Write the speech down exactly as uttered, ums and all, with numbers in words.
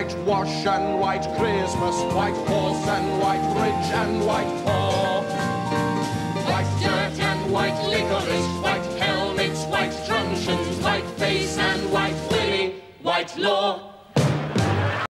whitewash and white Christmas, white horse and white bridge and white paw. White dirt and white licorice, white helmets, white truncheons, white face and white willy, white law.